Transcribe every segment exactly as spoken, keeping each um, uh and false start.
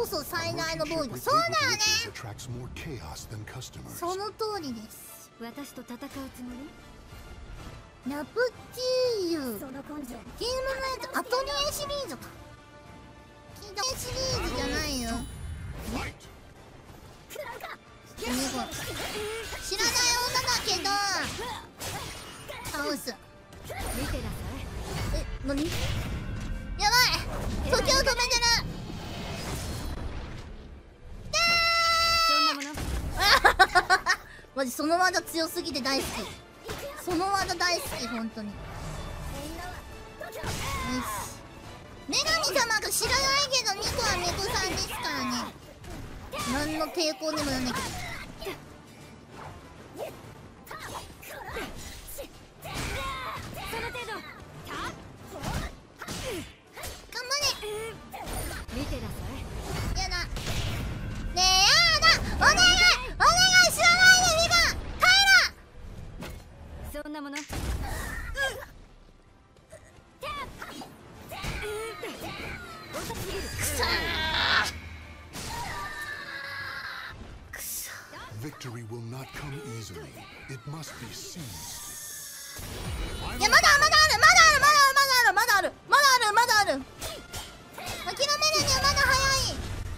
こそ最大の防御。そうだよね。その通りです。 私と戦うつもり？ラプチーユ、ゲームのやつ、アトリエシリーズか。聞いたシリーズじゃないよ。知らない女だけど倒す。 見てなさい。 え、なに？やばい、時を止めてる。 そんなものマジその技強すぎて大好き。その技大好き、本当に。よし、女神様が知らないけどミコはミコさんですからね。何の抵抗にもなんないけど。 その程度。 頑張れ。 見てなさい。 やだ。ねえ、やだ。お願いお願い、知らないでミコ。帰ろ。 そんなもの。 Victory will not come easily. It must be seized. いや、まだまだある、まだある、まだある、まだある、まだある、まだある。諦めるにはまだ早い。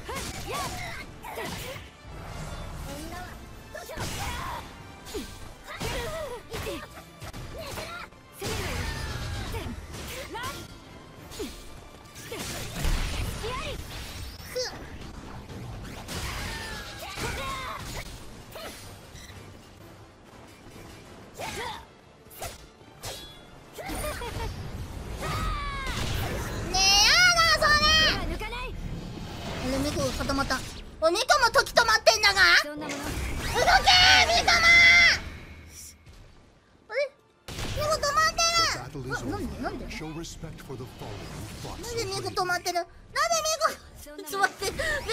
固まった。おい、ミカも時止まってんだが。動けー、ミカマー。あれ、ミコ止まってる。な、なんでなんでなんでミコ止まってる。なんでミコちょっと待って、ミ